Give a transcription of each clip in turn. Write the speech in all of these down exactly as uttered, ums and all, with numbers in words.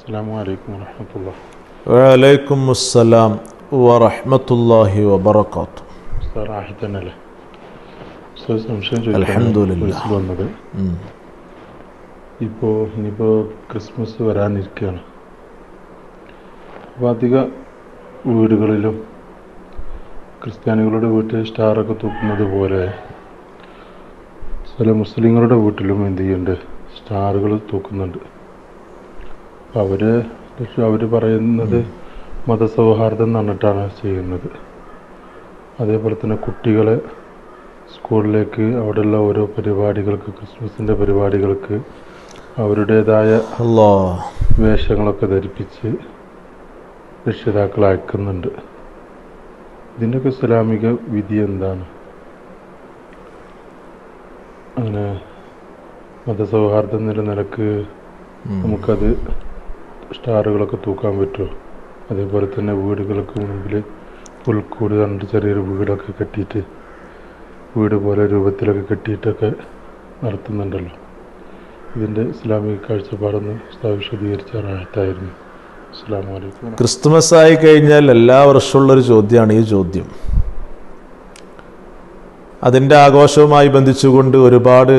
അസ്സലാമു അലൈക്കും വറഹ്മത്തുള്ളാഹി. വഅലൈക്കും അസ്സലാം വറഹ്മത്തുള്ളാഹി വബറകാതുഹു. സറാഹിതനല്ലേ സംശയം അൽഹംദുലില്ലാഹ് വന്നത്. ഇപ്പോൾ ഇനിയിപ്പോൾ ക്രിസ്മസ് വരാനിരിക്കുകയാണ്. അപ്പോൾ അധിക വീടുകളിലും ക്രിസ്ത്യാനികളുടെ വീട്ടിൽ സ്റ്റാറൊക്കെ തൂക്കുന്നത് പോലെ ചില മുസ്ലിങ്ങളുടെ വീട്ടിലും എന്ത് ചെയ്യുന്നുണ്ട്, സ്റ്റാറുകൾ തൂക്കുന്നുണ്ട്. അവർ അവർ പറയുന്നത് മതസൗഹാർദ്ദം എന്ന് പറഞ്ഞിട്ടാണ് ചെയ്യുന്നത്. അതേപോലെ തന്നെ കുട്ടികളെ സ്കൂളിലേക്ക് അവിടെയുള്ള ഓരോ പരിപാടികൾക്ക്, ക്രിസ്മസിൻ്റെ പരിപാടികൾക്ക് അവരുടേതായ വേഷങ്ങളൊക്കെ ധരിപ്പിച്ച് രക്ഷിതാക്കൾ അയക്കുന്നുണ്ട്. ഇതിൻ്റെയൊക്കെ ഇസ്ലാമിക വിധി എന്താണ്? അങ്ങനെ മതസൗഹാർദ്ദം എന്നുള്ള നിലക്ക് നമുക്കത് സ്റ്റാറുകളൊക്കെ തൂക്കാൻ പറ്റുമോ? അതേപോലെ തന്നെ വീടുകൾക്ക് മുമ്പിൽ പുൽക്കൂട് കണ്ട് ചെറിയൊരു വീടൊക്കെ കെട്ടിയിട്ട്, വീട് പോലെ രൂപത്തിലൊക്കെ കെട്ടിയിട്ടൊക്കെ നടത്തുന്നുണ്ടല്ലോ. ഇതിൻ്റെ ഇസ്ലാമിക കാഴ്ചപ്പാടൊന്ന് വിശദീകരിച്ച റാഹത്തായിരുന്നു. അസ്സലാമു അലൈക്കും. ക്രിസ്തുമസ് ആയി കഴിഞ്ഞാൽ എല്ലാ വർഷമുള്ളൊരു ചോദ്യമാണ് ഈ ചോദ്യം. അതിൻ്റെ ആഘോഷവുമായി ബന്ധിച്ചുകൊണ്ട് ഒരുപാട്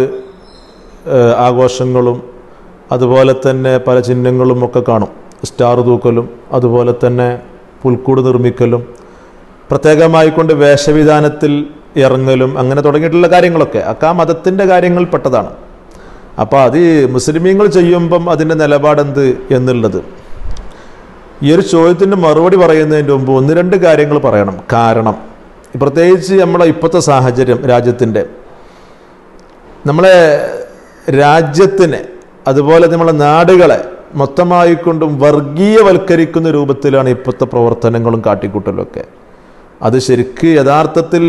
ആഘോഷങ്ങളും അതുപോലെ തന്നെ പല ചിഹ്നങ്ങളും ഒക്കെ കാണും. സ്റ്റാർ തൂക്കലും അതുപോലെ തന്നെ പുൽക്കൂട് നിർമ്മിക്കലും പ്രത്യേകമായിക്കൊണ്ട് വേഷവിധാനത്തിൽ ഇറങ്ങലും അങ്ങനെ തുടങ്ങിയിട്ടുള്ള കാര്യങ്ങളൊക്കെ ഒക്കെ ആ മതത്തിൻ്റെ കാര്യങ്ങളിൽ പെട്ടതാണ്. അപ്പോൾ അത് മുസ്ലിമീങ്ങൾ ചെയ്യുമ്പം അതിൻ്റെ നിലപാടെന്ത് എന്നുള്ളത്, ഈ ഒരു ചോദ്യത്തിൻ്റെ മറുപടി പറയുന്നതിൻ്റെ മുമ്പ് ഒന്ന് രണ്ട് കാര്യങ്ങൾ പറയണം. കാരണം പ്രത്യേകിച്ച് നമ്മളെ ഇപ്പോഴത്തെ സാഹചര്യം, രാജ്യത്തിൻ്റെ നമ്മളെ രാജ്യത്തിനെ അതുപോലെ നമ്മളെ നാടുകളെ മൊത്തമായിക്കൊണ്ടും വർഗീയവൽക്കരിക്കുന്ന രൂപത്തിലാണ് ഇപ്പോഴത്തെ പ്രവർത്തനങ്ങളും കാട്ടിക്കൂട്ടലും ഒക്കെ. അത് ശരിക്ക് യഥാർത്ഥത്തിൽ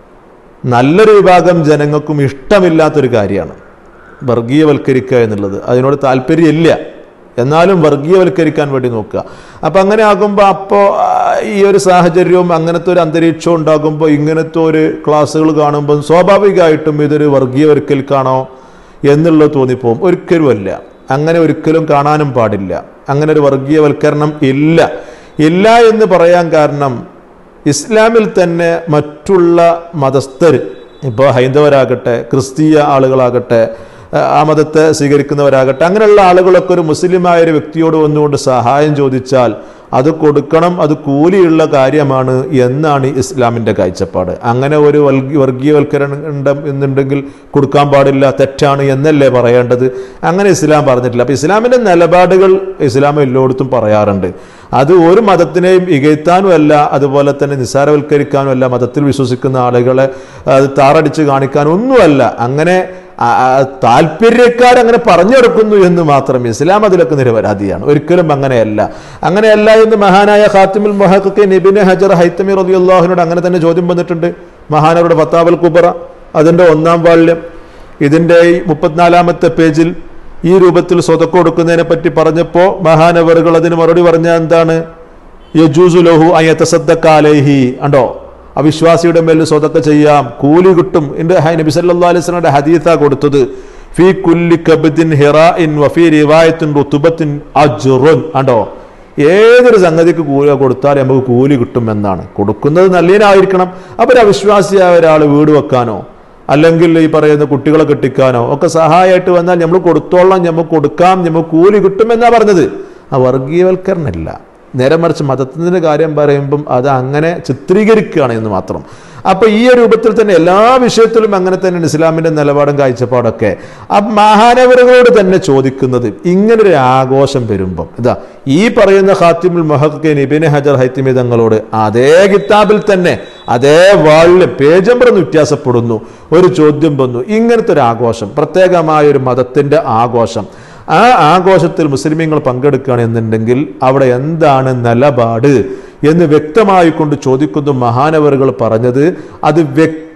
നല്ലൊരു വിഭാഗം ജനങ്ങൾക്കും ഇഷ്ടമില്ലാത്തൊരു കാര്യമാണ് വർഗീയവൽക്കരിക്കുക എന്നുള്ളത്. അതിനോട് താല്പര്യമില്ല, എന്നാലും വർഗീയവൽക്കരിക്കാൻ വേണ്ടി നോക്കുക. അപ്പം അങ്ങനെ ആകുമ്പോൾ അപ്പോൾ ഈ ഒരു സാഹചര്യവും അങ്ങനത്തെ ഒരു അന്തരീക്ഷവും ഉണ്ടാകുമ്പോൾ ഇങ്ങനത്തെ ഒരു ക്ലാസ്സുകൾ കാണുമ്പോൾ സ്വാഭാവികമായിട്ടും ഇതൊരു വർഗീയവൽക്കൽക്കാണോ എന്നുള്ളത് തോന്നിപ്പോവും. ഒരിക്കലുമല്ല, അങ്ങനെ ഒരിക്കലും കാണാനും പാടില്ല. അങ്ങനെ ഒരു വർഗീയവൽക്കരണം ഇല്ല ഇല്ല എന്ന് പറയാൻ കാരണം ഇസ്ലാമിൽ തന്നെ മറ്റുള്ള മതസ്ഥർ, ഇപ്പോൾ ഹൈന്ദവരാകട്ടെ ക്രിസ്തീയ ആളുകളാകട്ടെ ആ മതത്തെ സ്വീകരിക്കുന്നവരാകട്ടെ, അങ്ങനെയുള്ള ആളുകളൊക്കെ ഒരു മുസ്ലിമായ ഒരു വ്യക്തിയോട് വന്നുകൊണ്ട് സഹായം ചോദിച്ചാൽ അത് കൊടുക്കണം, അത് കൂലിയുള്ള കാര്യമാണ് എന്നാണ് ഇസ്ലാമിൻ്റെ കാഴ്ചപ്പാട്. അങ്ങനെ ഒരു വർഗീയവൽക്കരണം ഉണ്ട് എന്നുണ്ടെങ്കിൽ കൊടുക്കാൻ പാടില്ല, തെറ്റാണ് എന്നല്ലേ പറയേണ്ടത്? അങ്ങനെ ഇസ്ലാം പറഞ്ഞിട്ടില്ല. അപ്പം ഇസ്ലാമിൻ്റെ നിലപാടുകൾ ഇസ്ലാം എല്ലായിടത്തും പറയാറുണ്ട്. അത് ഒരു മതത്തിനെയും ഇകഴ്ത്താനും അല്ല, അതുപോലെ തന്നെ നിസ്സാരവൽക്കരിക്കാനും അല്ല, മതത്തിൽ വിശ്വസിക്കുന്ന ആളുകളെ അത് താറടിച്ച് കാണിക്കാനും ഒന്നുമല്ല. അങ്ങനെ താല്പര്യക്കാരങ്ങനെ പറഞ്ഞെടുക്കുന്നു എന്ന് മാത്രം. ഇസ്ലാം അതിലൊക്കെ നിരപരാധിയാണ്, ഒരിക്കലും അങ്ങനെയല്ല. അങ്ങനെയല്ല എന്ന് മഹാനായ ഖാത്തിമുൽ മുഹഖ്ഖീൻ ഇബ്നു ഹജർ ഹൈതമി റളിയല്ലാഹുവിനോട് അങ്ങനെ തന്നെ ചോദ്യം വന്നിട്ടുണ്ട്. മഹാനവരുടെ ഫത്താവൽ കുബറ അതിൻ്റെ ഒന്നാം വാള്യം ഇതിൻ്റെ മുപ്പത്തിനാലാമത്തെ പേജിൽ ഈ രൂപത്തിൽ സ്വതക്ക കൊടുക്കുന്നതിനെ പറ്റി പറഞ്ഞപ്പോൾ മഹാനവറുകൾ അതിന് മറുപടി പറഞ്ഞാൽ എന്താണ്? യജൂസു ലഹു അൻ യതസദ്ദഖ അലൈഹി. ഉണ്ടോ, അവിശ്വാസിയുടെ മേൽ സ്വതക്ക ചെയ്യാം, കൂലി കിട്ടും. എൻ്റെ നബി സല്ലല്ലാഹു അലൈഹി വസല്ലമയുടെ ഹദീസാ കൊടുത്തത്. ഫീ കുല്ലി കബ്ദിൻ ഹിറാഇൻ വഫീ റിവായത്തിൻ റുതുബത്തിൻ അജ്റുൻ. ഉണ്ടോ, ഏതൊരു സംഗതിക്ക് കൂലി കൊടുത്താൽ നമുക്ക് കൂലി കിട്ടും എന്നാണ്. കൊടുക്കുന്നത് നല്ലതിനായിരിക്കണം. അപ്പോൾ ഒരു അവിശ്വാസിയായ ഒരാൾ വീട് വെക്കാനോ അല്ലെങ്കിൽ ഈ പറയുന്ന കുട്ടികളെ കെട്ടിക്കാനോ ഒക്കെ സഹായമായിട്ട് വന്നാൽ നമ്മൾ കൊടുത്തോളാം, നമുക്ക് കൊടുക്കാം, നമുക്ക് കൂലി കിട്ടുമെന്നാണ് പറഞ്ഞത്. ആ വർഗീയവൽക്കരണമല്ല, നേരെ മറിച്ച് മതത്തിൻ്റെ കാര്യം പറയുമ്പം അത് അങ്ങനെ ചിത്രീകരിക്കുകയാണ് എന്ന് മാത്രം. അപ്പോൾ ഈ ഒരു രൂപത്തിൽ തന്നെ എല്ലാ വിഷയത്തിലും അങ്ങനെ തന്നെയാണ് ഇസ്ലാമിൻ്റെ നിലപാടും കാഴ്ചപ്പാടൊക്കെ. ആ മഹാനവറുകളോട് തന്നെ ചോദിക്കുന്നത്, ഇങ്ങനൊരു ആഘോഷം വരുമ്പം ഇതാ ഈ പറയുന്ന ഖാത്തിമുൽ മുഹഖ്ഖീൻ ഇബ്നു ഹജർ ഹൈതമി തങ്ങളോട് അതേ കിതാബിൽ തന്നെ അതേ വാളിൽ പേജ് നമ്പർ വ്യത്യാസപ്പെടുന്നു, ഒരു ചോദ്യം വന്നു. ഇങ്ങനത്തെ ഒരു ആഘോഷം, പ്രത്യേകമായ ഒരു മതത്തിൻ്റെ ആഘോഷം, ആ ആഘോഷത്തിൽ മുസ്ലിമീങ്ങൾ പങ്കെടുക്കുകയാണ് എന്നുണ്ടെങ്കിൽ അവിടെ എന്താണ് നിലപാട് എന്ന് വ്യക്തമായി കൊണ്ട് ചോദിക്കുന്നു. മഹാനവറുകൾ പറഞ്ഞത് അത് വ്യക്തി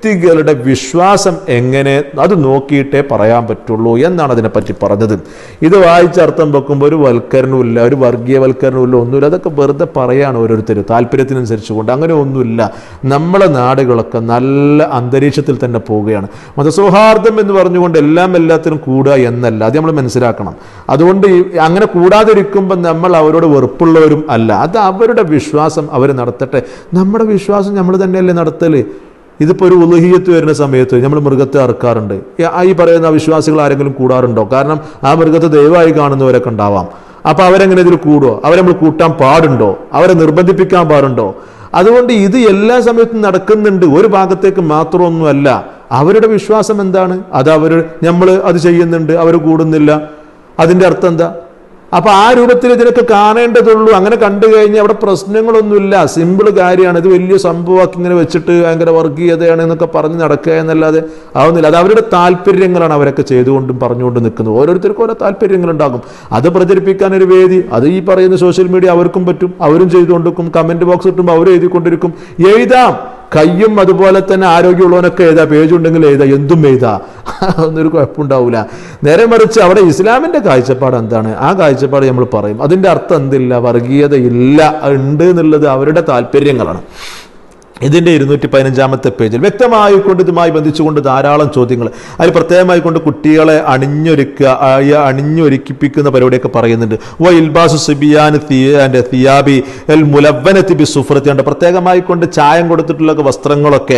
വ്യക്തികളുടെ വിശ്വാസം എങ്ങനെ അത് നോക്കിയിട്ടേ പറയാൻ പറ്റുള്ളൂ എന്നാണ് അതിനെപ്പറ്റി പറഞ്ഞത്. ഇത് വായിച്ച അർത്ഥം വെക്കുമ്പോൾ ഒരു വൽക്കരണമില്ല, ഒരു വർഗീയവൽക്കരണമില്ല, ഒന്നുമില്ല. അതൊക്കെ വെറുതെ പറയാണ് ഓരോരുത്തർ താല്പര്യത്തിനനുസരിച്ച് കൊണ്ട്. അങ്ങനെ ഒന്നുമില്ല. നമ്മളെ നാടുകളൊക്കെ നല്ല അന്തരീക്ഷത്തിൽ തന്നെ പോവുകയാണ്. മതസൗഹാർദ്ദം എന്ന് പറഞ്ഞുകൊണ്ട് എല്ലാം എല്ലാത്തിനും കൂടുക എന്നല്ല, അത് നമ്മൾ മനസ്സിലാക്കണം. അതുകൊണ്ട് അങ്ങനെ കൂടാതിരിക്കുമ്പോൾ നമ്മൾ അവരോട് വെറുപ്പുള്ളവരും അല്ല. അത് അവരുടെ വിശ്വാസം അവർ നടത്തട്ടെ. നമ്മുടെ വിശ്വാസം നമ്മൾ തന്നെയല്ലേ നടത്തല്. ഇതിപ്പോൾ ഒരു ഉലുഹിയ്യത്ത് വരുന്ന സമയത്ത് നമ്മൾ മൃഗത്തെ അറുക്കാറുണ്ട്. ഈ പറയുന്ന വിശ്വാസികൾ ആരെങ്കിലും കൂടാറുണ്ടോ? കാരണം ആ മൃഗത്തെ ദൈവമായി കാണുന്നവരൊക്കെ ഉണ്ടാവാം. അപ്പോൾ അവരെങ്ങനെ ഇതിൽ കൂടുമോ? അവരെ നമ്മൾ കൂട്ടാൻ പാടുണ്ടോ? അവരെ നിർബന്ധിപ്പിക്കാൻ പാടുണ്ടോ? അതുകൊണ്ട് ഇത് എല്ലാ സമയത്തും നടക്കുന്നുണ്ട്. ഒരു ഭാഗത്തേക്ക് മാത്രമൊന്നുമല്ല. അവരുടെ വിശ്വാസം എന്താണ് അത് അവർ നമ്മൾ അത് ചെയ്യുന്നുണ്ട്, അവർ കൂടുന്നില്ല. അതിൻ്റെ അർത്ഥം എന്താ? അപ്പൊ ആ രൂപത്തിൽ ഇതിനൊക്കെ കാണേണ്ടതുള്ളൂ. അങ്ങനെ കണ്ടു കഴിഞ്ഞാൽ അവിടെ പ്രശ്നങ്ങളൊന്നുമില്ല. സിമ്പിൾ കാര്യമാണ്. ഇത് വലിയ സംഭവമാക്കി ഇങ്ങനെ വെച്ചിട്ട് ഭയങ്കര വർഗീയതയാണ് എന്നൊക്കെ പറഞ്ഞ് നടക്കുക എന്നല്ലാതെ ആവുന്നില്ല. അത് അവരുടെ താല്പര്യങ്ങളാണ് അവരൊക്കെ ചെയ്തുകൊണ്ടും പറഞ്ഞുകൊണ്ടും നിൽക്കുന്നത്. ഓരോരുത്തർക്കും ഓരോ താല്പര്യങ്ങളുണ്ടാകും. അത് പ്രചരിപ്പിക്കാൻ ഒരു വേദി, അത് ഈ പറയുന്ന സോഷ്യൽ മീഡിയ അവർക്കും പറ്റും. അവരും ചെയ്തുകൊണ്ടിരിക്കും. കമന്റ് ബോക്സ് കിട്ടുമ്പോൾ അവരും എഴുതിക്കൊണ്ടിരിക്കും. എഴുതാം, കയ്യും അതുപോലെ തന്നെ ആരോഗ്യമുള്ളവനൊക്കെ എഴുതാ, പേജുണ്ടെങ്കിൽ എഴുതാ, എന്തും എഴുതാ, ഒന്നൊരു കുഴപ്പമുണ്ടാവില്ല. നേരെ മറിച്ച് അവിടെ ഇസ്ലാമിന്റെ കാഴ്ചപ്പാട് എന്താണ്, ആ കാഴ്ചപ്പാട് നമ്മൾ പറയും. അതിന്റെ അർത്ഥം എന്തില്ല, വർഗീയത ഇല്ല, ഉണ്ട് എന്നുള്ളത് അവരുടെ താല്പര്യങ്ങളാണ്. ഇതിൻ്റെ ഇരുന്നൂറ്റി പതിനഞ്ചാമത്തെ പേജിൽ വ്യക്തമായിക്കൊണ്ട് ഇതുമായി ബന്ധിച്ചുകൊണ്ട് ധാരാളം ചോദ്യങ്ങൾ, അതിൽ പ്രത്യേകമായി കൊണ്ട് കുട്ടികളെ അണിഞ്ഞൊരുക്കുക, അണിഞ്ഞൊരുക്കിപ്പിക്കുന്ന പരിപാടിയൊക്കെ പറയുന്നുണ്ട്. വ ഇൽബാസു സിബിയാൻ തിയാബി എൽ മുലവ്വനത്തി ബി സുഫ്രത്തി ഉണ്ട്. പ്രത്യേകമായി കൊണ്ട് ചായം കൊടുത്തിട്ടുള്ള വസ്ത്രങ്ങളൊക്കെ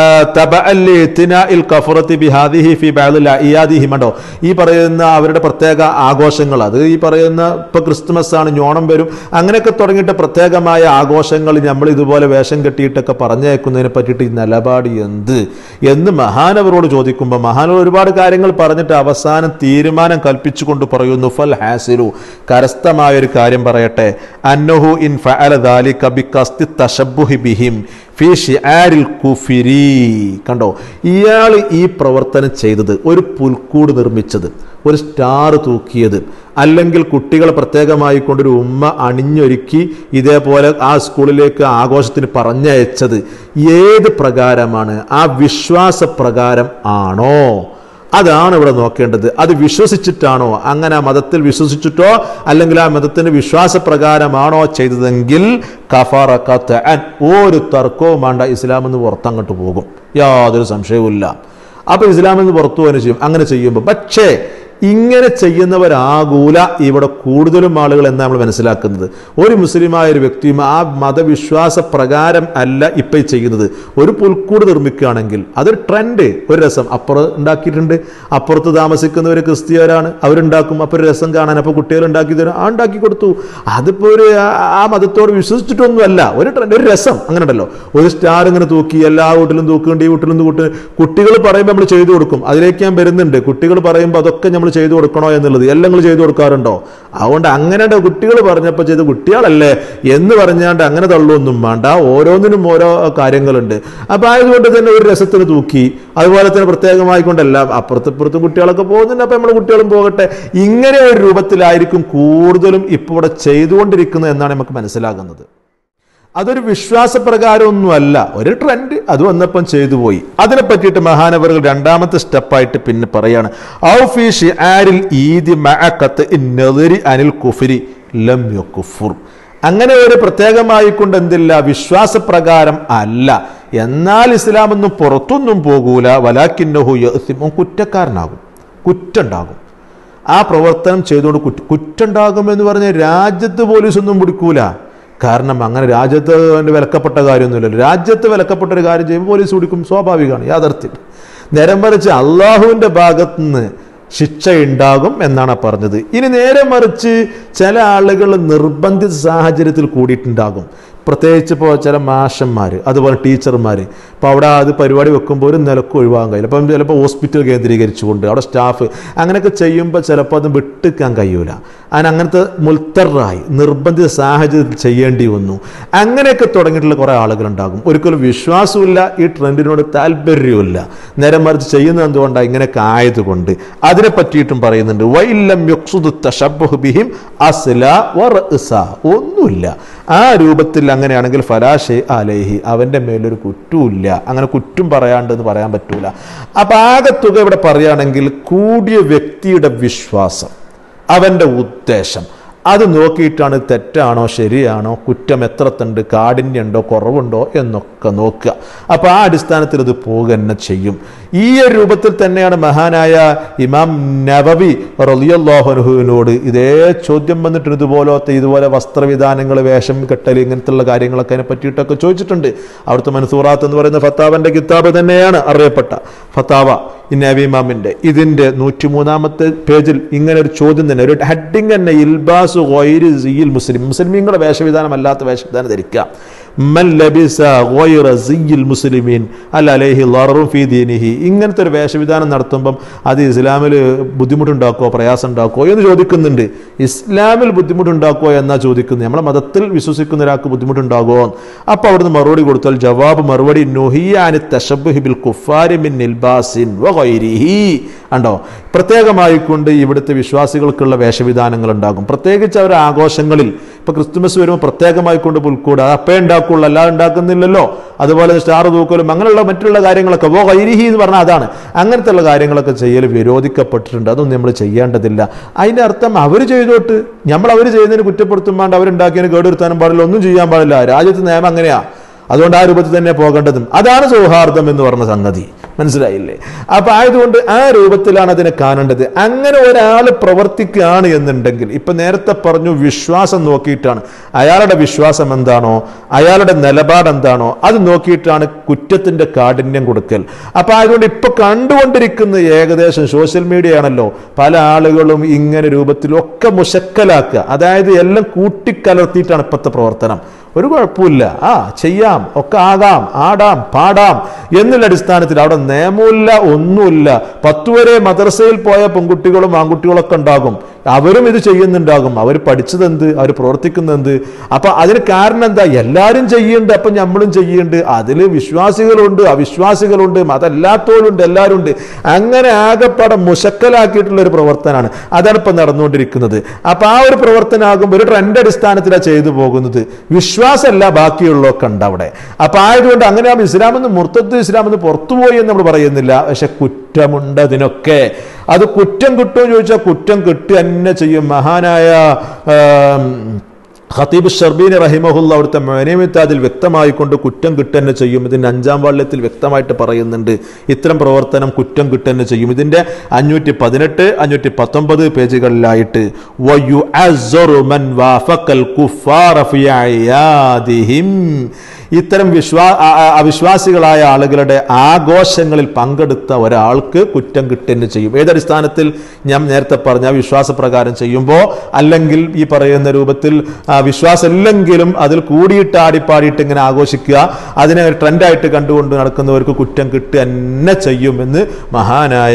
ണ്ടോ ഈ പറയുന്ന അവരുടെ പ്രത്യേക ആഘോഷങ്ങൾ, അത് ഈ പറയുന്ന ഇപ്പൊ ക്രിസ്തുമസ് ആണ്, ഞോണം വരും, അങ്ങനെയൊക്കെ തുടങ്ങിയിട്ട് പ്രത്യേകമായ ആഘോഷങ്ങൾ നമ്മൾ ഇതുപോലെ വേഷം കെട്ടിയിട്ടൊക്കെ പറഞ്ഞേക്കുന്നതിനെ പറ്റിയിട്ട് ഈ നിലപാട് എന്ത് എന്ന് മഹാനവരോട് ചോദിക്കുമ്പോൾ മഹാനവർ ഒരുപാട് കാര്യങ്ങൾ പറഞ്ഞിട്ട് അവസാനം തീരുമാനം കൽപ്പിച്ചുകൊണ്ട് പറയുന്നു. ഫൽ ഹാസിലു, കരസ്ഥമായ ഒരു കാര്യം പറയട്ടെ, അന്നഹു ഇൻ ഫഅല ദാലിക ബിഖസ്തി തശബ്ബുഹി ബിഹിം ഫീ ശിആരിൽ കുഫ്രി. കണ്ടോ, ഇയാൾ ഈ പ്രവർത്തനം ചെയ്തത്, ഒരു പുൽക്കൂട് നിർമ്മിച്ചത്, ഒരു സ്റ്റാർ തൂക്കിയത്, അല്ലെങ്കിൽ കുട്ടികളെ പ്രത്യേകമായി കൊണ്ടൊരു ഉമ്മ അണിഞ്ഞൊരുക്കി ഇതേപോലെ ആ സ്കൂളിലേക്ക് ആഘോഷത്തിന് പറഞ്ഞയച്ചത് ഏത് പ്രകാരമാണ്? ആ വിശ്വാസ പ്രകാരം ആണോ? അതാണ് ഇവിടെ നോക്കേണ്ടത്. അത് വിശ്വസിച്ചിട്ടാണോ? അങ്ങനെ ആ മതത്തിൽ വിശ്വസിച്ചിട്ടോ അല്ലെങ്കിൽ ആ മതത്തിന്റെ വിശ്വാസപ്രകാരമാണോ ചെയ്തതെങ്കിൽ കഫറ, ഒരു തർക്കവും വേണ്ട, ഇസ്ലാം എന്ന് പുറത്തങ്ങോട്ട് പോകും, യാതൊരു സംശയവുമില്ല. അപ്പൊ ഇസ്ലാമിൽ നിന്ന് പുറത്തു പോകാൻ ചെയ്യും അങ്ങനെ ചെയ്യുമ്പോൾ. പക്ഷേ ഇങ്ങനെ ചെയ്യുന്നവരാകൂല ഇവിടെ കൂടുതലും ആളുകൾ എന്നാണ് നമ്മൾ മനസ്സിലാക്കുന്നത്. ഒരു മുസ്ലിമായ ഒരു വ്യക്തിയും ആ മതവിശ്വാസ പ്രകാരം അല്ല ഇപ്പം ചെയ്യുന്നത്. ഒരു പുൽക്കൂട് നിർമ്മിക്കുകയാണെങ്കിൽ അതൊരു ട്രെൻഡ്, ഒരു രസം അപ്പുറം ഉണ്ടാക്കിയിട്ടുണ്ട്. അപ്പുറത്ത് താമസിക്കുന്നവർ ക്രിസ്ത്യരാണ്, അവരുണ്ടാക്കും, അപ്പോൾ ഒരു രസം കാണാൻ, അപ്പോൾ കുട്ടികൾ ഉണ്ടാക്കി തരും, ആ ഉണ്ടാക്കി കൊടുത്തു. അതിപ്പോൾ ഒരു ആ മതത്തോട് വിശ്വസിച്ചിട്ടൊന്നുമല്ല, ഒരു ട്രെൻഡ്, ഒരു രസം. അങ്ങനെ ഉണ്ടല്ലോ, ഒരു സ്റ്റാർ ഇങ്ങനെ തൂക്കി എല്ലാ വീട്ടിലും തൂക്കുന്നുണ്ട്, ഈ വീട്ടിലും തൂക്ക്. കുട്ടികൾ പറയുമ്പോൾ നമ്മൾ ചെയ്തു കൊടുക്കും. അതിലേക്ക് ഞാൻ വരുന്നുണ്ട്. കുട്ടികൾ പറയുമ്പോൾ അതൊക്കെ നമ്മൾ ചെയ്തു കൊടുക്കണോ എന്നുള്ളത് എല്ലാം നിങ്ങൾ ചെയ്തു കൊടുക്കാറുണ്ടോ? അതുകൊണ്ട് അങ്ങനെ കുട്ടികൾ പറഞ്ഞപ്പോൾ ചെയ്ത് കുട്ടികളല്ലേ എന്ന് പറഞ്ഞാണ്ട് അങ്ങനെ തള്ളൊന്നും വേണ്ട. ഓരോന്നിനും ഓരോ കാര്യങ്ങളുണ്ട്. അപ്പൊ ആയതുകൊണ്ട് തന്നെ ഒരു രസത്തിന് തൂക്കി, അതുപോലെ തന്നെ പ്രത്യേകമായി കൊണ്ടല്ല, അപ്പുറത്തിപ്പുറത്തും കുട്ടികളൊക്കെ പോകുന്നുണ്ട്, അപ്പൊ നമ്മുടെ കുട്ടികളും പോകട്ടെ. ഇങ്ങനെ ഒരു രൂപത്തിലായിരിക്കും കൂടുതലും ഇപ്പോൾ ഇവിടെ ചെയ്തുകൊണ്ടിരിക്കുന്നത് എന്നാണ് നമുക്ക് മനസ്സിലാകുന്നത്. അതൊരു വിശ്വാസപ്രകാരമൊന്നുമല്ല, ഒരു ട്രെൻഡ്, അത് വന്നപ്പം ചെയ്തു പോയി. അതിനെ പറ്റിയിട്ട് മഹാനവറുകൾ രണ്ടാമത്തെ സ്റ്റെപ്പായിട്ട് പിന്നെ പറയാണ്, ഔ ഫീ ശിആരിൽ ഈദി മഅ ഖത്ഇ നദരി അനിൽ കുഫ്രി ലം യകുഫർ. അങ്ങനെ ഒരു പ്രത്യേകമായി കൊണ്ട് എന്തില്ല, വിശ്വാസപ്രകാരം അല്ല, എന്നാൽ ഇസ്ലാമൊന്നും പുറത്തൊന്നും പോകൂല. വലാകിന്നഹു യഅ്സിമു, കുറ്റക്കാരനാകും, കുറ്റുണ്ടാകും. ആ പ്രവർത്തനം ചെയ്തുകൊണ്ട് കുറ്റ കുറ്റുണ്ടാകും എന്ന് പറഞ്ഞാൽ രാജ്യത്ത് പോലീസൊന്നും പിടിക്കൂല. കാരണം അങ്ങനെ രാജ്യത്ത് വിലക്കപ്പെട്ട കാര്യമൊന്നുമില്ലല്ലോ. രാജ്യത്ത് വിലക്കപ്പെട്ട ഒരു കാര്യം ചെയ്യുമ്പോൾ പോലീസ് പിടിക്കും, സ്വാഭാവികമാണ്, യാഥാർത്ഥ്യം. നേരെ മറിച്ച് അള്ളാഹുവിൻ്റെ ഭാഗത്തുനിന്ന് ശിക്ഷ ഉണ്ടാകും എന്നാണ് പറഞ്ഞത്. ഇനി നേരെ മറിച്ച് ചില ആളുകൾ നിർബന്ധിത സാഹചര്യത്തിൽ കൂടിയിട്ടുണ്ടാകും. പ്രത്യേകിച്ച് ഇപ്പോൾ ചില മാഷന്മാർ, അതുപോലെ ടീച്ചർമാർ, ഇപ്പോൾ അവിടെ അത് പരിപാടി വെക്കുമ്പോൾ ഒരു നിലക്ക് ഒഴിവാക്കാൻ കഴിയില്ല. അപ്പം ചിലപ്പോൾ ഹോസ്പിറ്റൽ കേന്ദ്രീകരിച്ചുകൊണ്ട് അവിടെ സ്റ്റാഫ് അങ്ങനെയൊക്കെ ചെയ്യുമ്പോൾ ചിലപ്പോൾ അത് വിട്ടിക്കാൻ കഴിയൂല. അതിന് അങ്ങനത്തെ മുൽത്തറായി നിർബന്ധിത സാഹചര്യത്തിൽ ചെയ്യേണ്ടി വന്നു. അങ്ങനെയൊക്കെ തുടങ്ങിയിട്ടുള്ള കുറേ ആളുകളുണ്ടാകും. ഒരിക്കലും വിശ്വാസമില്ല, ഈ ട്രെൻഡിനോട് താല്പര്യമില്ല, നേരെ മറിച്ച് ചെയ്യുന്നത് എന്തുകൊണ്ടാണ്, ഇങ്ങനെയൊക്കെ ആയതുകൊണ്ട്. അതിനെ പറ്റിയിട്ടും പറയുന്നുണ്ട്, വൈലം യഖ്സുദു തശബ്ബുഹു ബിഹിം അസ്ല വറഅസ, ഒന്നുമില്ല. ആ രൂപത്തിൽ അങ്ങനെയാണെങ്കിൽ ഫലാഷെ അലൈഹി, അവൻ്റെ മേലൊരു കുറ്റമില്ല. അങ്ങനെ കുറ്റം പറയാണ്ടെന്ന് പറയാൻ പറ്റൂല. അപ്പം ആകെ തുക ഇവിടെ പറയുകയാണെങ്കിൽ കൂടിയ വ്യക്തിയുടെ വിശ്വാസം, അവൻ്റെ ഉദ്ദേശം, അത് നോക്കിയിട്ടാണ് തെറ്റാണോ ശരിയാണോ, കുറ്റം എത്രത്തുണ്ട്, കാഠിന്യമുണ്ടോ കുറവുണ്ടോ എന്നൊക്കെ നോക്കുക. അപ്പോൾ ആ അടിസ്ഥാനത്തിൽ ഇത് പോകുക തന്നെ ചെയ്യും. ഈ ഒരു രൂപത്തിൽ തന്നെയാണ് മഹാനായ ഇമാം നവവി റളിയല്ലാഹു അൻഹുവിനോട് ഇതേ ചോദ്യം വന്നിട്ടുണ്ട്. ഇതുപോലത്തെ ഇതുപോലെ വസ്ത്രവിധാനങ്ങൾ, വേഷം കെട്ടൽ, ഇങ്ങനത്തുള്ള കാര്യങ്ങളൊക്കെ അതിനെ പറ്റിയിട്ടൊക്കെ ചോദിച്ചിട്ടുണ്ട്. അവിടുത്തെ മൻസൂറാത്ത് എന്ന് പറയുന്ന ഫത്താവൻ്റെ കിതാബ് തന്നെയാണ് അറിയപ്പെട്ട ഫത്താവ നവവി ഇമാമിൻ്റെ. ഇതിൻ്റെ നൂറ്റി മൂന്നാമത്തെ പേജിൽ ഇങ്ങനെ ഒരു ചോദ്യം തന്നെ, ഒരു ഹെഡിങ് തന്നെ, ഇൽബാസു ഗൈരി സിയിൽ മുസ്ലിം, മുസ്ലിമീങ്ങളുടെ വേഷവിധാനം അല്ലാത്ത വേഷവിധാനം ധരിക്കുക. മൻ ലബിസ ഗൈറ സിയിൽ മുസ്ലിമീൻ അൽ അലൈഹി ളററുൻ ഫീ ദീനിഹി, ഇങ്ങനത്തെ ഒരു വേഷവിധാനം നടത്തുമ്പം അത് ഇസ്ലാമിൽ ബുദ്ധിമുട്ടുണ്ടാക്കുമോ പ്രയാസം ഉണ്ടാക്കുമോ എന്ന് ചോദിക്കുന്നുണ്ട്. ഇസ്ലാമിൽ ബുദ്ധിമുട്ടുണ്ടാക്കുമോ എന്നാ ചോദിക്കുന്നത്, നമ്മളെ മതത്തിൽ വിശ്വസിക്കുന്ന ഒരാൾക്ക് ബുദ്ധിമുട്ടുണ്ടാകുമോ? അപ്പോൾ അവിടുന്ന് മറുപടി കൊടുത്താൽ ജവാബ് മറുപടി നുഹിയാനി തശബ്ബുഹി ബിൽ കുഫാരി മിൻ ഇൽബാസിൻ വഗൈരിഹി. ഉണ്ടോ, പ്രത്യേകമായിക്കൊണ്ട് ഇവിടുത്തെ വിശ്വാസികൾക്കുള്ള വേഷവിധാനങ്ങൾ ഉണ്ടാകും. പ്രത്യേകിച്ച് അവർ ആഘോഷങ്ങളിൽ, ഇപ്പൊ ക്രിസ്തുമസ് വരുമ്പോൾ പ്രത്യേകമായിക്കൊണ്ട് പുൽക്കൂട് അപ്പേ ഉണ്ടാക്കുള്ളൂ, അല്ലാതെ ഉണ്ടാക്കുന്നില്ലല്ലോ. അതുപോലെ സ്റ്റാർ തൂക്കലും അങ്ങനെയുള്ള മറ്റുള്ള കാര്യങ്ങളൊക്കെ വോ ഗൈരിഹി എന്ന് പറഞ്ഞാൽ അതാണ്. അങ്ങനത്തെ ഉള്ള കാര്യങ്ങളൊക്കെ ചെയ്യൽ വിരോധിക്കപ്പെട്ടിട്ടുണ്ട്. അതൊന്നും നമ്മൾ ചെയ്യേണ്ടതില്ല. അതിൻ്റെ അർത്ഥം അവർ ചെയ്തോട്ട്, നമ്മൾ അവർ ചെയ്യുന്നതിന് കുറ്റപ്പെടുത്തുമ്പോൾ അവരുണ്ടാക്കിയതിന് കേടുവരുത്താനും പാടില്ല, ഒന്നും ചെയ്യാൻ പാടില്ല. രാജ്യത്ത് നിയമം അങ്ങനെയാ. അതുകൊണ്ട് ആ രൂപത്തിൽ തന്നെ പോകേണ്ടതും. അതാണ് സൗഹാർദ്ദം എന്ന് പറഞ്ഞ സംഗതി. മനസ്സിലായില്ലേ? അപ്പൊ ആയതുകൊണ്ട് ആ രൂപത്തിലാണ് അതിനെ കാണേണ്ടത്. അങ്ങനെ ഒരാൾ പ്രവർത്തിക്കുകയാണ് എന്നുണ്ടെങ്കിൽ, ഇപ്പൊ നേരത്തെ പറഞ്ഞു വിശ്വാസം നോക്കിയിട്ടാണ്, അയാളുടെ വിശ്വാസം എന്താണോ, അയാളുടെ നിലപാട് എന്താണോ, അത് നോക്കിയിട്ടാണ് കുറ്റത്തിന്റെ കാഠിന്യം കൊടുക്കൽ. അപ്പൊ ആയതുകൊണ്ട് ഇപ്പൊ കണ്ടുകൊണ്ടിരിക്കുന്ന ഏകദേശം സോഷ്യൽ മീഡിയ ആണല്ലോ, പല ആളുകളും ഇങ്ങനെ രൂപത്തിലൊക്കെ മുശക്കലാക്കുക. അതായത് എല്ലാം കൂട്ടിക്കലർത്തിയിട്ടാണ് ഇപ്പോഴത്തെ പ്രവർത്തനം. ഒരു കുഴപ്പമില്ല, ആ ചെയ്യാം, ഒക്കെ ആകാം, ആടാം, പാടാം എന്നുള്ള അടിസ്ഥാനത്തിൽ അവിടെ നിയമമില്ല, ഒന്നുമില്ല. പത്തു വരെ മദ്രസയിൽ പോയ പെൺകുട്ടികളും ആൺകുട്ടികളൊക്കെ ഉണ്ടാകും, അവരും ഇത് ചെയ്യുന്നുണ്ടാകും. അവർ പഠിച്ചതെന്ത്, അവർ പ്രവർത്തിക്കുന്നതെന്ത്? അപ്പൊ അതിന് കാരണം എന്താ? എല്ലാവരും ചെയ്യുന്നുണ്ട്, അപ്പൊ നമ്മളും ചെയ്യുന്നുണ്ട്. അതിൽ വിശ്വാസികളുണ്ട്, അവിശ്വാസികളുണ്ട്, മതമല്ലാത്തവരുണ്ട്, എല്ലാവരും ഉണ്ട്. അങ്ങനെ ആകെപ്പാടെ മുശക്കലാക്കിയിട്ടുള്ള ഒരു പ്രവർത്തനമാണ്. അതാണ് ഇപ്പൊ നടന്നുകൊണ്ടിരിക്കുന്നത്. അപ്പൊ ആ ഒരു പ്രവർത്തനമാകുമ്പോൾ ഒരു ട്രെൻഡ് അടിസ്ഥാനത്തിലാണ് ചെയ്തു പോകുന്നത്. വിശ്വാസമല്ല ബാക്കിയുള്ളതൊക്കെ ഉണ്ട് അവിടെ. അപ്പൊ ആയതുകൊണ്ട് അങ്ങനെയാകുമ്പോൾ ഇസ്ലാമെന്ന് മുർത്തദ് ഇസ്ലാമെന്ന് പുറത്തുപോയി എന്ന് നമ്മൾ പറയുന്നില്ല. പക്ഷെ കുറ്റമുണ്ട് അതിനൊക്കെ. അത് കുറ്റം കിട്ടുമോ ചോദിച്ചാൽ കുറ്റം കിട്ടുക തന്നെ ചെയ്യും. മഹാനായ ഖതീബ് ഷർബീനി റഹിമഹുല്ല അവിടുത്തെ മുഅ്നിമിത്താദിൽ വ്യക്തമായിക്കൊണ്ട് കുറ്റം കിട്ടുന്നെ ചെയ്യും. ഇതിൻ്റെ അഞ്ചാം വാള്യത്തിൽ വ്യക്തമായിട്ട് പറയുന്നുണ്ട്, ഇത്തരം പ്രവർത്തനം കുറ്റം കിട്ടുന്നെ ചെയ്യും. ഇതിൻ്റെ അഞ്ഞൂറ്റി പതിനെട്ട് അഞ്ഞൂറ്റി പത്തൊമ്പത് പേജുകളിലായിട്ട് വയുഅസ്സറു മൻ വാഫഖൽ കുഫാറ ഫി അയാദിഹിം, ഇത്തരം വിശ്വാ അവിശ്വാസികളായ ആളുകളുടെ ആഘോഷങ്ങളിൽ പങ്കെടുത്ത ഒരാൾക്ക് കുറ്റം കിട്ടുന്നെ ചെയ്യും. ഏതടിസ്ഥാനത്തിൽ? ഞാൻ നേരത്തെ പറഞ്ഞ വിശ്വാസപ്രകാരം ചെയ്യുമ്പോൾ, അല്ലെങ്കിൽ ഈ പറയുന്ന രൂപത്തിൽ വിശ്വാസമില്ലെങ്കിലും അതിൽ കൂടിയിട്ട് ആടിപ്പാടിയിട്ട് ഇങ്ങനെ ആഘോഷിക്കുക, അതിനെ ട്രെൻഡായിട്ട് കണ്ടുകൊണ്ട് നടക്കുന്നവർക്ക് കുറ്റം കിട്ടുക തന്നെ ചെയ്യുമെന്ന് മഹാനായ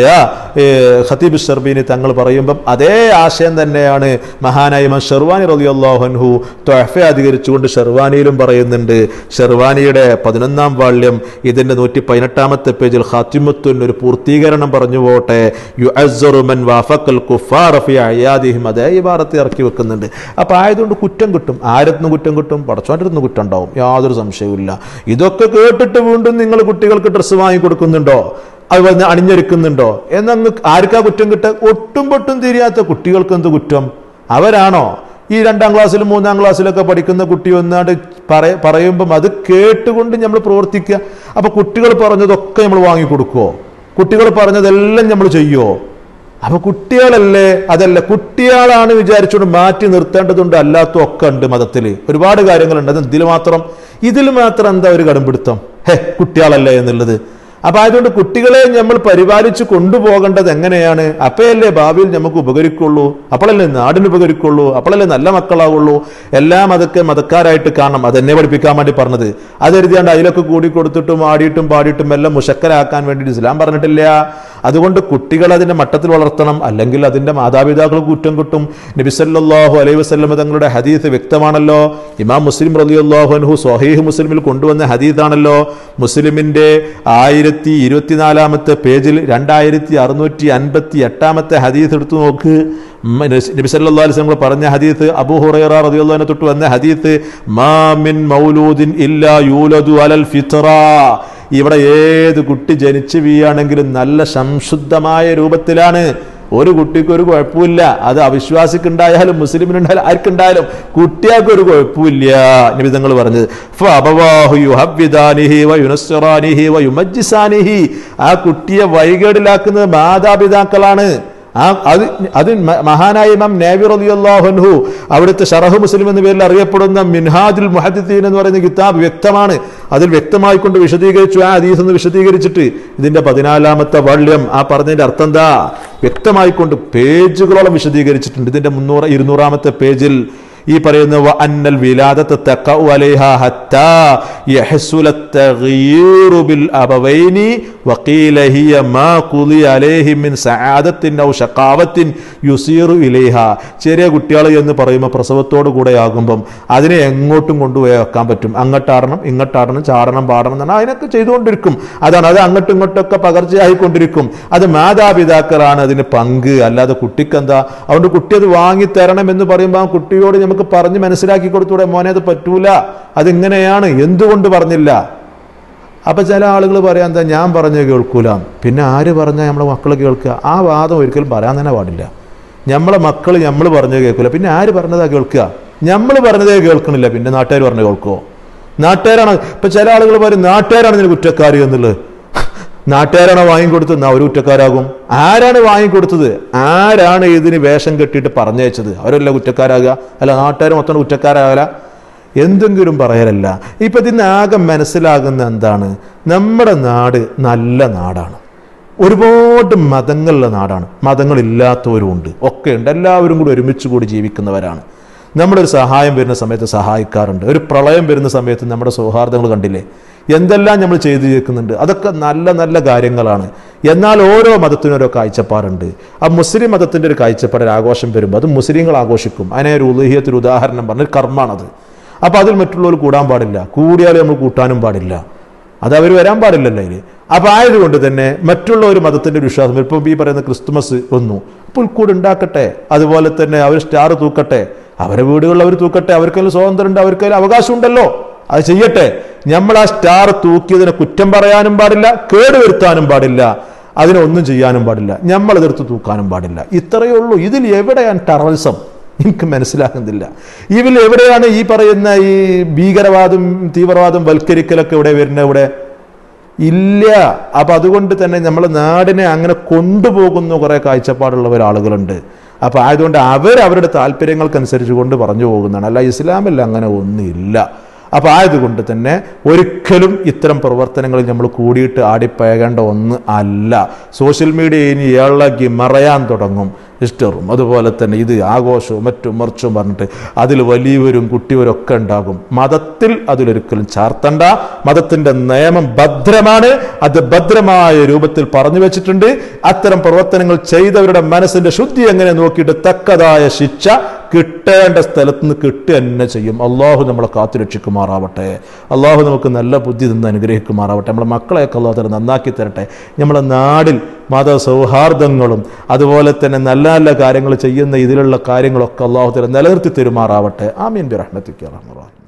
ഖതീബ് ഷർബീനി തങ്ങൾ പറയുമ്പം അതേ ആശയം തന്നെയാണ് മഹാനായ ഇമാം ഷർവാനി റളിയല്ലാഹു അൻഹു തുഹ്ഫ അധികരിച്ചുകൊണ്ട് ഷർവാനിയിലും പറയുന്നുണ്ട്. ഷർവാനിയുടെ പതിനൊന്നാം വാള്യം ഇതിന്റെ നൂറ്റി പതിനെട്ടാമത്തെ പേജിൽ ഖാത്തിമത്തുൻ ഒരു പൂർത്തീകരണം പറഞ്ഞു പോട്ടെ. യുഅസ്സറു മൻ വാഫഖൽ കുഫാറ ഫി അയാദിഹിം, അതേ ഇബാറത്ത് ഇറക്കി വെക്കുന്നുണ്ട്. അപ്പൊ ആയതുകൊണ്ട് കുറ്റം കിട്ടും. ആരത്തുനിന്ന് കുറ്റം കിട്ടും? പടച്ചോൻ്റെ കുറ്റം ഉണ്ടാവും, യാതൊരു സംശയവുമില്ല. ഇതൊക്കെ കേട്ടിട്ട് വീണ്ടും നിങ്ങൾ കുട്ടികൾക്ക് ഡ്രസ്സ് വാങ്ങി കൊടുക്കുന്നുണ്ടോ, അത് അണിഞ്ഞൊരുക്കുന്നുണ്ടോ എന്നങ്ങ് ആർക്കാ കുറ്റം കിട്ടുക? ഒട്ടും പൊട്ടും തിരിയാത്ത കുട്ടികൾക്ക് എന്ത് കുറ്റം? അവരാണോ? ഈ രണ്ടാം ക്ലാസ്സിലും മൂന്നാം ക്ലാസ്സിലൊക്കെ പഠിക്കുന്ന കുട്ടി ഒന്നാണ്ട് പറയ പറയുമ്പം അത് കേട്ടുകൊണ്ട് നമ്മൾ പ്രവർത്തിക്കുക. അപ്പൊ കുട്ടികൾ പറഞ്ഞതൊക്കെ നമ്മൾ വാങ്ങിക്കൊടുക്കുവോ? കുട്ടികൾ പറഞ്ഞതെല്ലാം നമ്മൾ ചെയ്യുമോ? അപ്പൊ കുട്ടികളല്ലേ? അതല്ല, കുട്ടികളാണ് വിചാരിച്ചുകൊണ്ട് മാറ്റി നിർത്തേണ്ടതുണ്ട്. അല്ലാത്തൊക്കെ ഉണ്ട് മതത്തിൽ, ഒരുപാട് കാര്യങ്ങളുണ്ട്. അത് ഇതിൽ മാത്രം ഇതിൽ മാത്രം എന്താ ഒരു കടുംപിടുത്തം? ഹേ, കുട്ടികളല്ലേ എന്നുള്ളത്. അപ്പൊ ആയതുകൊണ്ട് കുട്ടികളെ നമ്മൾ പരിപാലിച്ച് കൊണ്ടുപോകേണ്ടത് എങ്ങനെയാണ്? അപ്പോഴല്ലേ ഭാവിയിൽ നമുക്ക് ഉപകരിക്കുള്ളൂ, അപ്പോഴല്ലേ നാടിന് ഉപകരിക്കുള്ളൂ, അപ്പോഴല്ലേ നല്ല മക്കളാവുള്ളൂ. എല്ലാം അതൊക്കെ മതക്കാരായിട്ട് കാണണം. അതെന്നെ പഠിപ്പിക്കാൻ വേണ്ടി പറഞ്ഞത്. അതെഴുതിയാണ്ട് അതിലൊക്കെ കൂടി കൊടുത്തിട്ടും ആടിയിട്ടും പാടിയിട്ടും എല്ലാം മുശക്കരാക്കാൻ വേണ്ടി ഇസ്ലാം പറഞ്ഞിട്ടില്ല. അതുകൊണ്ട് കുട്ടികൾ അതിന്റെ മട്ടത്തിൽ വളർത്തണം, അല്ലെങ്കിൽ അതിന്റെ മാതാപിതാക്കൾ കുറ്റം കിട്ടും. നബി സല്ലല്ലാഹു അലൈഹി വസല്ലം തങ്ങളുടെ ഹദീസ് വ്യക്തമാണല്ലോ. ഇമാം മുസ്ലിം റളിയല്ലാഹു അൻഹു സ്വഹീഹ് മുസ്ലിമിൽ കൊണ്ടുവന്ന ഹദീസാണല്ലോ. മുസ്ലിമിന്റെ ആയിരത്തി ആയിരത്തി ഇരുപത്തിനാലാമത്തെ പേജിൽ രണ്ടായിരത്തി അറുന്നൂറ്റി അൻപത്തി എട്ടാമത്തെ ഹദീസ് എടുത്തു നോക്ക്. നബി സല്ലല്ലാഹു അലൈഹി വസല്ലം പറഞ്ഞ ഹദീസ്, അബൂ ഹുറൈറ റളിയല്ലാഹു അൻഹു തൊട്ട് വന്ന ഹദീസ്, മാ മിൻ മൗലൂദിൻ ഇല്ലാ യൂലദു അലൽ ഫിത്ര. ഇവിടെ ഏത് കുട്ടി ജനിച്ചു വീയാണെങ്കിലും നല്ല സംശുദ്ധമായ രൂപത്തിലാണ്. ഒരു കുട്ടിക്ക് ഒരു കുഴപ്പമില്ല. അത് അവിശ്വാസിക്കുണ്ടായാലും മുസ്ലിമിനുണ്ടായാലും ആർക്കുണ്ടായാലും കുട്ടികൾക്ക് ഒരു കുഴപ്പമില്ല. നബി തങ്ങൾ പറഞ്ഞത് ആ കുട്ടിയെ വഴികേടിലാക്കുന്നത് മാതാപിതാക്കളാണ്. ആ അത് അത് മഹാനായ ഇമാം നബി റളിയല്ലാഹു അൻഹു അവിടുത്തെ ശറഹ് മുസ്ലിം എന്ന പേരിൽ അറിയപ്പെടുന്ന മിൻഹാജുൽ മുഹദ്ദിസീൻ എന്ന് പറയുന്ന കിതാബ് വ്യക്തമാണ്. അതിൽ വ്യക്തമായിക്കൊണ്ട് വിശദീകരിച്ചു. ആ ഹദീസ് എന്ന് വിശദീകരിച്ചിട്ട് ഇതിന്റെ പതിനാലാമത്തെ വാള്യം ആ പറഞ്ഞതിന്റെ അർത്ഥം എന്താ വ്യക്തമായിക്കൊണ്ട് പേജുകളോളം വിശദീകരിച്ചിട്ടുണ്ട്. ഇതിന്റെ മുന്നൂറ് ഇരുന്നൂറാമത്തെ പേജിൽ ഈ പറയുന്ന വ അന്നൽ വിലാദത തഖഉ അലൈഹാ ഹത്താ യഹ്സുല തഗ്യീറു ബിൽ അബവൈനി വഖീല ഹിയ മാ ഖുലി അലൈഹി മിൻ സആദത്തിൻ ഔ ശഖാവത്തിൻ യുസീറു ഇലൈഹാ. ചെറിയ കുട്ടികൾ എന്ന് പറയുമ്പോൾ പ്രസവത്തോടു കൂടെ ആകുമ്പം അതിനെ എങ്ങോട്ടും കൊണ്ടുപോയി വെക്കാൻ പറ്റും. അങ്ങോട്ടാടണം ഇങ്ങോട്ടാടണം ചാടണം പാടണം എന്നാണ് അതിനൊക്കെ ചെയ്തുകൊണ്ടിരിക്കും. അതാണ് അത് അങ്ങോട്ടും ഇങ്ങോട്ടൊക്കെ പകർച്ചയായിക്കൊണ്ടിരിക്കും. അത് മാതാപിതാക്കളാണ് അതിന് പങ്ക്, അല്ലാതെ കുട്ടിക്കെന്താ. അതുകൊണ്ട് കുട്ടി അത് വാങ്ങിത്തരണം എന്ന് പറയുമ്പോൾ ആ കുട്ടിയോട് നമുക്ക് പറഞ്ഞ് മനസ്സിലാക്കി കൊടുത്തൂടെ, മോനെ അത് പറ്റൂല, അതിങ്ങനെയാണ്, എന്തുകൊണ്ട് പറഞ്ഞില്ല. അപ്പൊ ചില ആളുകൾ പറയാൻ എന്താ ഞാൻ പറഞ്ഞ കേൾക്കൂല, പിന്നെ ആര് പറഞ്ഞാൽ നമ്മളെ മക്കൾ കേൾക്കുക. ആ വാദം ഒരിക്കലും പറയാൻ തന്നെ പാടില്ല. നമ്മളെ മക്കൾ നമ്മൾ പറഞ്ഞത് കേൾക്കൂല, പിന്നെ ആര് പറഞ്ഞതാ കേൾക്കുക. നമ്മൾ പറഞ്ഞതേ കേൾക്കണില്ല, പിന്നെ നാട്ടുകാർ പറഞ്ഞ കേൾക്കുമോ? നാട്ടുകാരാണ്. ഇപ്പൊ ചില ആളുകൾ പറയും നാട്ടുകാരാണ് ഇതിന് കുറ്റക്കാരി എന്നുള്ളത്. നാട്ടുകാരാണ് വാങ്ങിക്കൊടുത്തത്, എന്നാ ഒരു കുറ്റക്കാരാകും. ആരാണ് വാങ്ങിക്കൊടുത്തത്? ആരാണ് ഇതിന് വേഷം കെട്ടിയിട്ട് പറഞ്ഞയച്ചത്? അവരല്ല കുറ്റക്കാരാകുക. അല്ല നാട്ടുകാർ മൊത്തം കുറ്റക്കാരാകല, എന്തെങ്കിലും പറയലല്ല. ഇപ്പൊ ഇതിനാകെ മനസ്സിലാകുന്ന എന്താണ്, നമ്മുടെ നാട് നല്ല നാടാണ്, ഒരുപാട് മതങ്ങളുള്ള നാടാണ്, മതങ്ങളില്ലാത്തവരും ഉണ്ട്, ഒക്കെ ഉണ്ട്, എല്ലാവരും കൂടി ഒരുമിച്ച് കൂടി ജീവിക്കുന്നവരാണ്. നമ്മളൊരു സഹായം വരുന്ന സമയത്ത് സഹായിക്കാറുണ്ട്. ഒരു പ്രളയം വരുന്ന സമയത്ത് നമ്മുടെ സൗഹാർദ്ദങ്ങൾ കണ്ടില്ലേ, എന്തെല്ലാം നമ്മൾ ചെയ്തു ചേർക്കുന്നുണ്ട്. അതൊക്കെ നല്ല നല്ല കാര്യങ്ങളാണ്. എന്നാൽ ഓരോ മതത്തിനും ഓരോ കാഴ്ചപ്പാടുണ്ട്. ആ മുസ്ലിം മതത്തിൻ്റെ ഒരു കാഴ്ചപ്പാട്, ഒരു ആഘോഷം വരുമ്പോൾ അത് മുസ്ലിങ്ങൾ ആഘോഷിക്കും. അതിനെ ഒരു ഉലൂഹിയത്തൊരു ഉദാഹരണം പറഞ്ഞൊരു കർമ്മാണത്. അപ്പോൾ അതിൽ മറ്റുള്ളവർ കൂടാൻ പാടില്ല, കൂടിയാലും നമ്മൾ കൂട്ടാനും പാടില്ല, അത് അവർ വരാൻ പാടില്ലല്ലോ അതിൽ. അപ്പോൾ ആയതുകൊണ്ട് തന്നെ മറ്റുള്ള ഒരു മതത്തിൻ്റെ ഒരു വിശ്വാസം, ഇപ്പം ഈ പറയുന്ന ക്രിസ്തുമസ് വന്നു, പുൽക്കൂട് ഉണ്ടാക്കട്ടെ, അതുപോലെ തന്നെ അവർ സ്റ്റാർ തൂക്കട്ടെ, അവരെ വീടുകളിൽ അവർ തൂക്കട്ടെ, അവർക്കെല്ലാം സ്വാതന്ത്ര്യം ഉണ്ട്, അവർക്കെല്ലാം അവകാശം ഉണ്ടല്ലോ, അത് ചെയ്യട്ടെ. നമ്മൾ ആ സ്റ്റാർ തൂക്കിയതിനെ കുറ്റം പറയാനും പാടില്ല, കേടുവരുത്താനും പാടില്ല, അതിനൊന്നും ചെയ്യാനും പാടില്ല, നമ്മളെതിർത്ത് തൂക്കാനും പാടില്ല. ഇത്രയേ ഉള്ളൂ. ഇതിൽ എവിടെയാണ് ടെററിസം? എനിക്ക് മനസ്സിലാകുന്നില്ല. ഇതിൽ എവിടെയാണ് ഈ പറയുന്ന ഈ ഭീകരവാദം തീവ്രവാദം വൽക്കരിക്കലൊക്കെ ഇവിടെ വരുന്ന ഇവിടെ ഇല്ല. അപ്പൊ അതുകൊണ്ട് തന്നെ നമ്മളെ നാടിനെ അങ്ങനെ കൊണ്ടുപോകുന്ന കുറെ കാഴ്ചപ്പാടുള്ളവർ ആളുകളുണ്ട്. അപ്പൊ ആയതുകൊണ്ട് അവർ അവരുടെ താല്പര്യങ്ങൾക്കനുസരിച്ച് കൊണ്ട് പറഞ്ഞു പോകുന്നതാണ്. അല്ല, ഇസ്ലാമിൽ അങ്ങനെ ഒന്നുമില്ല. അപ്പൊ ആയതുകൊണ്ട് തന്നെ ഒരിക്കലും ഇത്തരം പ്രവർത്തനങ്ങളിൽ നമ്മൾ കൂടിയിട്ട് ആടിപ്പയകേണ്ട ഒന്ന് അല്ല. സോഷ്യൽ മീഡിയ ഇനി ഇളകി മറയാൻ തുടങ്ങും. ഇഷ്ടറും അതുപോലെ തന്നെ ഇത് ആഘോഷവും മറ്റും മറിച്ചും പറഞ്ഞിട്ട് അതിൽ വലിയവരും കുട്ടിയവരും ഒക്കെ ഉണ്ടാകും. മതത്തിൽ അതിലൊരിക്കലും ചാർത്തണ്ട. മതത്തിന്റെ നിയമം ഭദ്രമാണ്, അത് ഭദ്രമായ രൂപത്തിൽ പറഞ്ഞു വെച്ചിട്ടുണ്ട്. അത്തരം പ്രവർത്തനങ്ങൾ ചെയ്തവരുടെ മനസ്സിന്റെ ശുദ്ധി എങ്ങനെ നോക്കിയിട്ട് തക്കതായ ശിക്ഷ കിട്ടേണ്ട സ്ഥലത്ത് നിന്ന് കിട്ടുക തന്നെ ചെയ്യും. അള്ളാഹു നമ്മളെ കാത്തുരക്ഷിക്കുമാറാവട്ടെ. അള്ളാഹു നമുക്ക് നല്ല ബുദ്ധി നിന്ന് അനുഗ്രഹിക്കുമാറാവട്ടെ. നമ്മളെ മക്കളെയൊക്കെ അള്ളാഹു തല നന്നാക്കി തരട്ടെ. നമ്മളെ നാടിൽ മത സൗഹാർദ്ദങ്ങളും അതുപോലെ തന്നെ നല്ല നല്ല കാര്യങ്ങൾ ചെയ്യുന്ന ഇതിലുള്ള കാര്യങ്ങളൊക്കെ അള്ളാഹു തല നിലനിർത്തി തരുമാറാവട്ടെ. ആമീൻ ബിറഹ്മതിക യാ അർഹമർ റഹീം.